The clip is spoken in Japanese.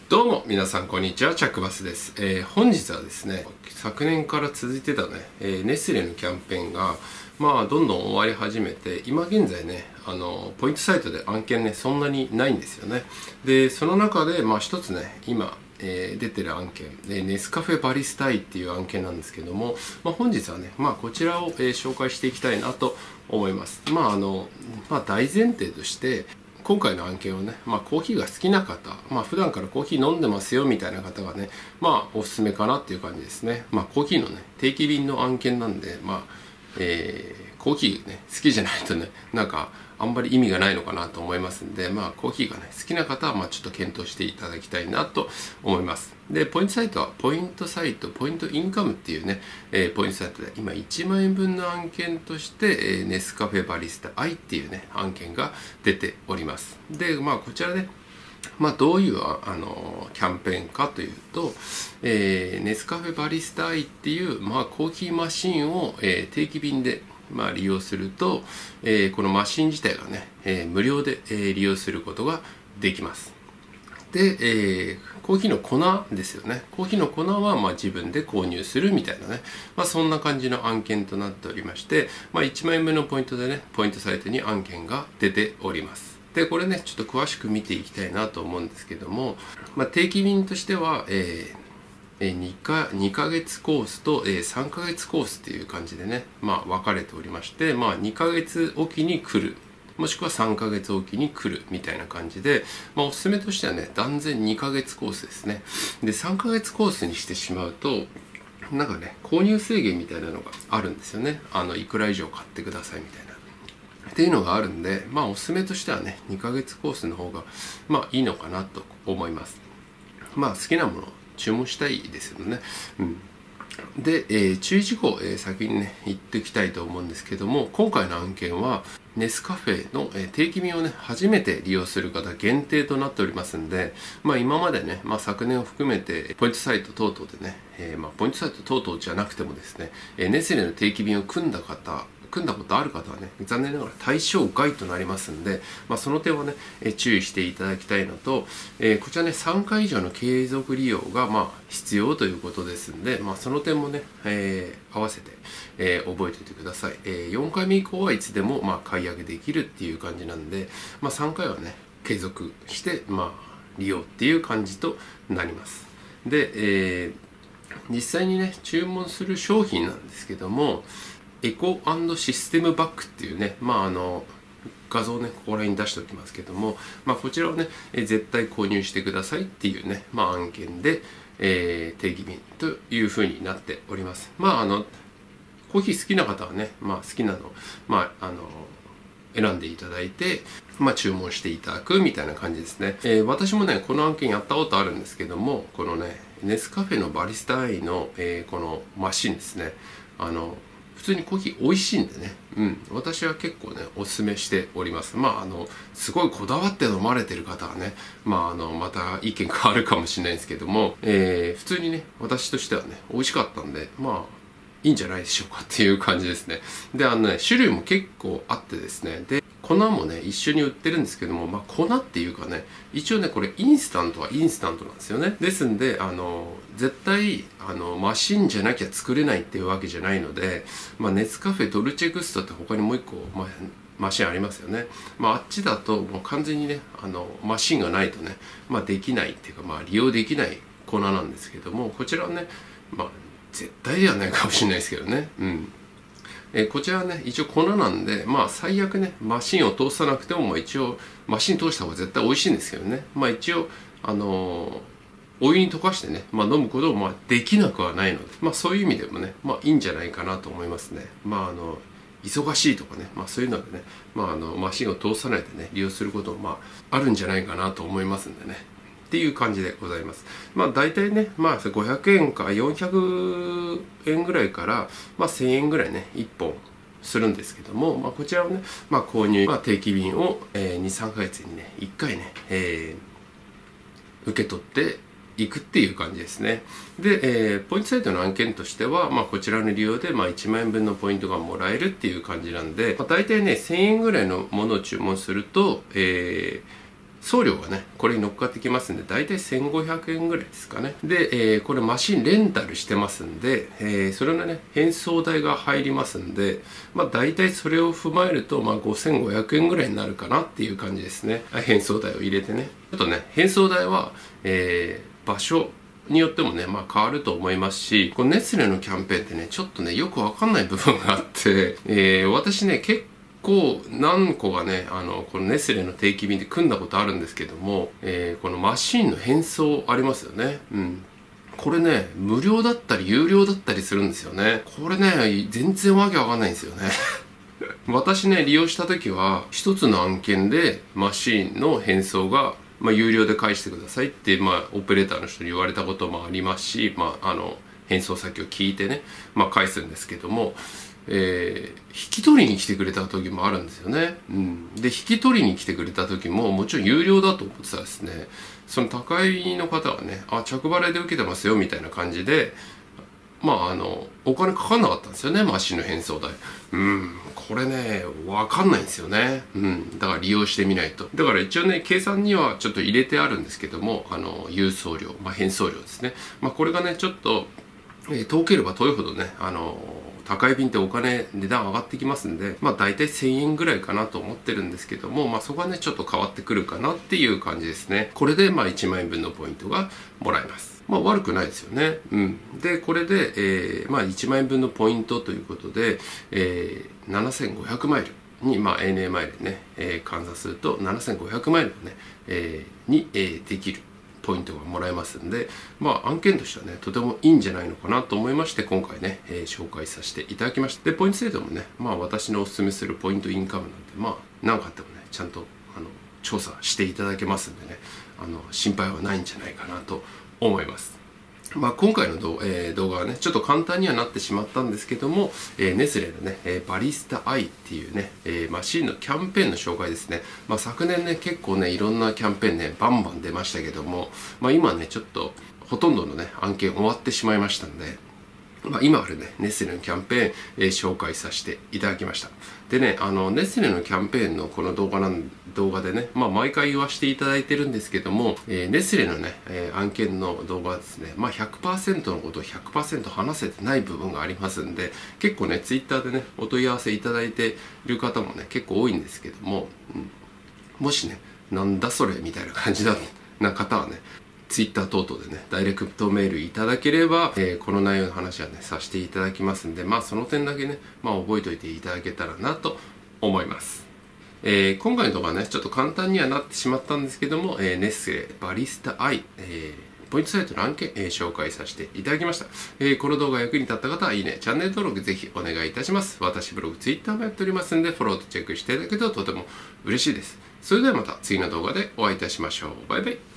どうも皆さんこんにちは、チャックバスです。本日はですね、昨年から続いてたね、ネスレのキャンペーンがどんどん終わり始めて、今現在ねポイントサイトで案件ねそんなにないんですよね。でその中で一つね今出てる案件、ネスカフェバリスタイっていう案件なんですけども、本日はね、こちらを、紹介していきたいなと思います。大前提として今回の案件をね、コーヒーが好きな方、普段からコーヒー飲んでますよみたいな方がね、おすすめかなっていう感じですね。コーヒーのね、定期便の案件なんで、コーヒーね、好きじゃないとね、あんまり意味がないのかなと思いますんで、コーヒーがね、好きな方は、ちょっと検討していただきたいなと思います。で、ポイントサイトは、ポイントサイト、ポイントインカムっていうね、ポイントサイトで、今1万円分の案件として、ネスカフェバリスタ I っていうね、案件が出ております。で、こちらで、どういうキャンペーンかというと、ネスカフェバリスタ I っていう、コーヒーマシンを、定期便で利用すると、このマシン自体がね、無料で、利用することができます。で、コーヒーの粉ですよね。コーヒーの粉は自分で購入するみたいなね、そんな感じの案件となっておりまして、1万円分のポイントでね、ポイントサイトに案件が出ております。で、これね、ちょっと詳しく見ていきたいなと思うんですけども、定期便としては、2ヶ月コースと3ヶ月コースっていう感じでね、分かれておりまして、2ヶ月おきに来る、もしくは3ヶ月おきに来るみたいな感じで、おすすめとしてはね、断然2ヶ月コースですね。で、3ヶ月コースにしてしまうと、購入制限みたいなのがあるんですよね。いくら以上買ってくださいみたいな。っていうのがあるんで、おすすめとしてはね、2ヶ月コースの方が、いいのかなと思います。好きなもの注文したいですよね。で、注意事項、先にね言っておきたいと思うんですけども、今回の案件はネスカフェの、定期便をね初めて利用する方限定となっておりますんで、今までね、昨年を含めてポイントサイト等々でね、ポイントサイト等々じゃなくてもですね、ネスレの定期便を組んだことある方はね、残念ながら対象外となりますんで、その点はね、注意していただきたいのと、こちらね、3回以上の継続利用が必要ということですんで、その点もね、合わせて、覚えておいてください。4回目以降はいつでも買い上げできるっていう感じなんで、3回はね、継続して、利用っていう感じとなります。で、実際にね、注文する商品なんですけども、エコ&システムバッグっていうね、画像をね、ここら辺に出しておきますけども、こちらをね、絶対購入してくださいっていうね、案件で、定期便というふうになっております。コーヒー好きな方はね、好きなの、選んでいただいて、注文していただくみたいな感じですね。私もね、この案件やったことあるんですけども、このね、ネスカフェのバリスタアイの、このマシンですね。普通にコーヒー美味しいんでね、私は結構ねおすすめしております。すごいこだわって飲まれてる方はね、また意見変わるかもしれないんですけども、普通にね私としてはね美味しかったんで、いいんじゃないでしょうかっていう感じですね。で種類も結構あってですね、で粉もね一緒に売ってるんですけども、粉っていうかね、一応ねこれインスタントはインスタントなんですよね。ですんで絶対マシンじゃなきゃ作れないっていうわけじゃないので、ネスカフェドルチェグストって他にもう一個、マシンありますよね。あっちだともう完全にねマシンがないとね、できないっていうか利用できない粉なんですけども、こちらはね絶対ではないかもしれないですけどね。こちらはね一応粉なんで、最悪ねマシンを通さなくても、一応マシン通した方が絶対美味しいんですけどね。一応お湯に溶かしてね、飲むこともできなくはないので、そういう意味でもねいいんじゃないかなと思いますね。忙しいとかね、そういうのでね、マシンを通さないでね利用することもあるんじゃないかなと思いますんでね。っていう感じでございます。大体ね、500円か400円ぐらいから、1000円ぐらいね、1本するんですけども、こちらをね、購入、定期便を、2、3ヶ月にね、1回ね、受け取っていくっていう感じですね。で、ポイントサイトの案件としては、こちらの利用で、1万円分のポイントがもらえるっていう感じなんで、大体ね、1000円ぐらいのものを注文すると、 送料がねこれに乗っかってきますんで、だいたい1500円ぐらいですかね。で、これマシンレンタルしてますんで、それのね変装代が入りますんで、だいたいそれを踏まえると5500円ぐらいになるかなっていう感じですね。変装代を入れてね。あとね、変装代は、場所によってもね、変わると思いますし、このネスレのキャンペーンってね、ちょっとね、よくわかんない部分があって、私ね、結構何個がね、このネスレの定期便で組んだことあるんですけども、このマシンの変装ありますよね。これね、無料だったり有料だったりするんですよね。これね、全然わけわかんないんですよね。私ね、利用した時は、一つの案件でマシンの変装が有料で返してくださいって、オペレーターの人に言われたこともありますし、変装先を聞いてね、返すんですけども、引き取りに来てくれた時もあるんですよね。で、引き取りに来てくれた時も、もちろん有料だと思ってたらですね、その宅配の方はね、着払いで受けてますよ、みたいな感じで、お金かかんなかったんですよね、マシンの変装代。これね、わかんないんですよね。だから利用してみないと。だから一応ね、計算にはちょっと入れてあるんですけども、郵送料、変送料ですね。これがね、ちょっと、遠ければ遠いほどね、宅配便って値段上がってきますんで、大体1000円ぐらいかなと思ってるんですけども、そこはね、ちょっと変わってくるかなっていう感じですね。これで、1万円分のポイントがもらえます。悪くないですよね。で、これで、1万円分のポイントということで、7500マイルに、ANA マイルね、換算すると7500マイルのね、に、できるポイントがもらえますんで、案件としてはね、とてもいいんじゃないのかなと思いまして、今回ね、紹介させていただきました。で、ポイント制度もね、私のお勧めするポイントインカムなんで、何かあってもね、ちゃんと、調査していただけますんでね、心配はないんじゃないかなと思います。今回の動画はね、ちょっと簡単にはなってしまったんですけども、ネスレのね、バリスタアイっていうね、マシンのキャンペーンの紹介ですね。昨年ね、結構ね、いろんなキャンペーンね、バンバン出ましたけども、今ね、ちょっとほとんどのね、案件終わってしまいましたんで、今あるね、ネスレのキャンペーン、紹介させていただきました。でね、ネスレのキャンペーンのこの動画でね、毎回言わせていただいてるんですけども、ネスレのね、案件の動画はですね、100% のことを 100% 話せてない部分がありますんで、結構ね、ツイッターでね、お問い合わせいただいている方もね、結構多いんですけども、もしね、なんだそれみたいな感じな方はね、ツイッター等々でね、ダイレクトメールいただければ、この内容の話はね、させていただきますんで、その点だけね、覚えておいていただけたらなと思います。今回の動画はね、ちょっと簡単にはなってしまったんですけども、ネスレバリスタアイ、ポイントサイトの案件、紹介させていただきました。この動画が役に立った方は、いいね、チャンネル登録ぜひお願いいたします。私ブログ、ツイッターもやっておりますんで、フォローとチェックしていただけるととても嬉しいです。それではまた次の動画でお会いいたしましょう。バイバイ。